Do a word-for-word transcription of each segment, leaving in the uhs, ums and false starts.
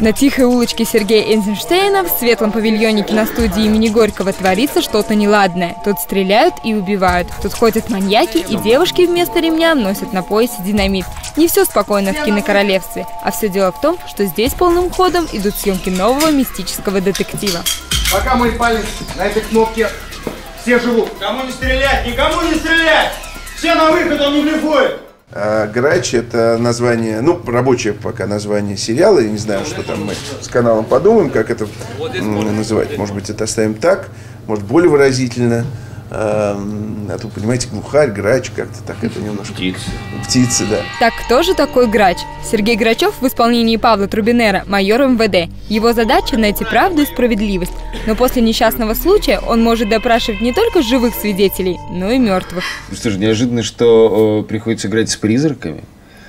На тихой улочке Сергея Эйзенштейна в светлом павильоне киностудии имени Горького творится что-то неладное. Тут стреляют и убивают. Тут ходят маньяки, и девушки вместо ремня носят на поясе динамит. Не все спокойно в кинокоролевстве, а все дело в том, что здесь полным ходом идут съемки нового мистического детектива. Пока мой палец на этой кнопке, все живут. Кому не стрелять, никому не стрелять! Все на выход, он не блефует! «Грач» — это название, ну, рабочее пока название сериала. Я не знаю, что там мы с каналом подумаем, как это называть. Может быть, это оставим так, может, более выразительно. А то, понимаете, глухарь, грач, как-то так это немножко... Птицы. Птицы, да. Так кто же такой грач? Сергей Грачев в исполнении Павла Трубинера, майор эм вэ дэ. Его задача – найти правду и справедливость. Но после несчастного случая он может допрашивать не только живых свидетелей, но и мертвых. Ну что ж, неожиданно, что э, приходится играть с призраками.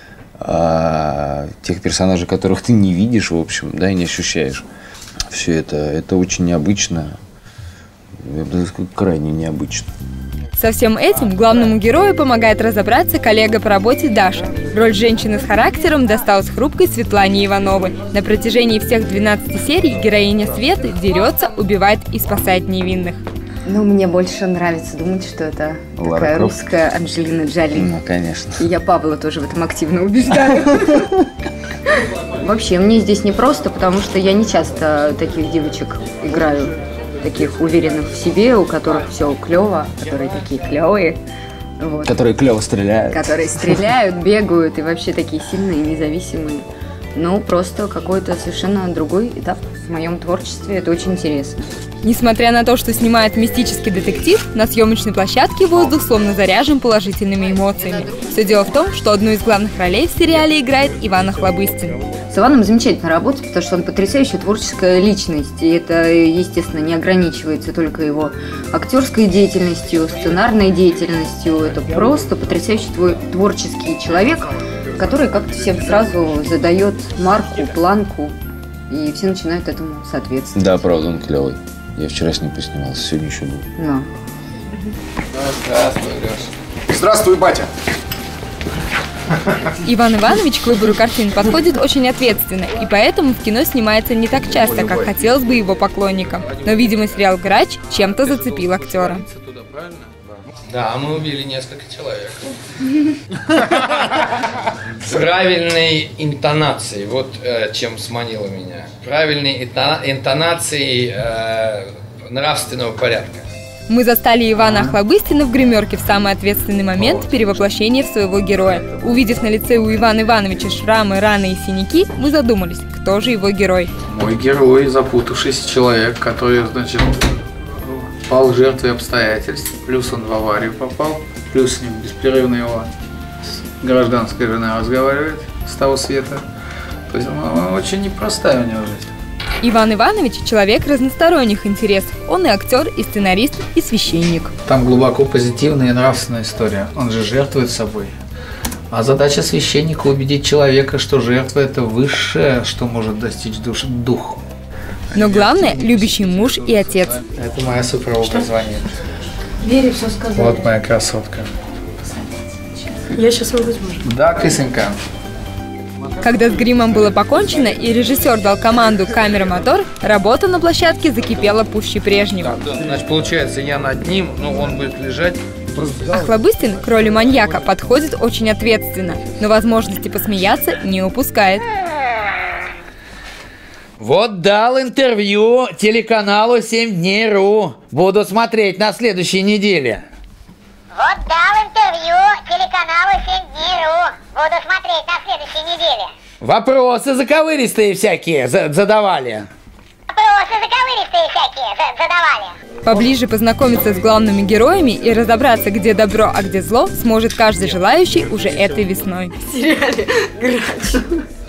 А тех персонажей, которых ты не видишь, в общем, да, и не ощущаешь. Все это, это очень необычно. Это крайне необычно. Со всем этим главному герою помогает разобраться коллега по работе Даша. Роль женщины с характером досталась хрупкой Светлане Ивановой. На протяжении всех двенадцати серий героиня Светы дерется, убивает и спасает невинных. Ну, мне больше нравится думать, что это Лара такая Крофт. русская Анджелина Джоли. Ну, конечно. И я Павла тоже в этом активно убеждаю. Вообще, мне здесь непросто, потому что я не часто таких девочек играю. Таких уверенных в себе, у которых все клево, которые такие клевые. Вот. Которые клево стреляют. Которые стреляют, бегают и вообще такие сильные, независимые. Ну, просто какой-то совершенно другой этап в моем творчестве. Это очень интересно. Несмотря на то, что снимает мистический детектив, на съемочной площадке воздух словно заряжен положительными эмоциями. Все дело в том, что одну из главных ролей в сериале играет Иван Охлобыстин. С Иваном замечательно работать, потому что он потрясающая творческая личность. И это, естественно, не ограничивается только его актерской деятельностью, сценарной деятельностью. Это просто потрясающий твой творческий человек, который как-то всем сразу задает марку, планку, и все начинают этому соответствовать. Да, правда, он клевый. Я вчера с ним поснимался, сегодня еще был. Да. Здравствуй, Леша. Здравствуй, батя. Иван Иванович к выбору картин подходит очень ответственно, и поэтому в кино снимается не так часто, как хотелось бы его поклонникам. Но, видимо, сериал «Грач» чем-то зацепил актера. Да, мы убили несколько человек. Правильной интонацией, вот э, чем сманило меня. Правильной интонацией э, нравственного порядка. Мы застали Ивана Охлобыстина в гримерке в самый ответственный момент перевоплощения в своего героя. Увидев на лице у Ивана Ивановича шрамы, раны и синяки, мы задумались, кто же его герой. Мой герой – запутавшийся человек, который, значит, пал жертвой обстоятельств, плюс он в аварию попал, плюс с ним беспрерывно его гражданская жена разговаривает с того света. То есть ну, очень непростая у него жизнь. Иван Иванович – человек разносторонних интересов. Он и актер, и сценарист, и священник. Там глубоко позитивная и нравственная история. Он же жертвует собой. А задача священника – убедить человека, что жертва – это высшее, что может достичь душ, дух. Но главное – любящий муж и отец. Это моя супруга звонит. Вере все сказала. Вот моя красотка. Я сейчас его возьму. Да, кисонька. Когда с гримом было покончено и режиссер дал команду «камера, мотор», работа на площадке закипела пуще прежнего. Значит, получается, я над ним, но он будет лежать. Охлобыстин к роли маньяка подходит очень ответственно, но возможности посмеяться не упускает. Вот дал интервью телеканалу семь дней точка ру. Буду смотреть на следующей неделе. Вот дал интервью телеканалу семь дней точка ру. Буду смотреть на следующей неделе. Вопросы заковыристые всякие задавали. Вопросы заковыристые всякие задавали. Поближе познакомиться с главными героями и разобраться, где добро, а где зло, сможет каждый желающий уже этой весной. В сериале «Грач».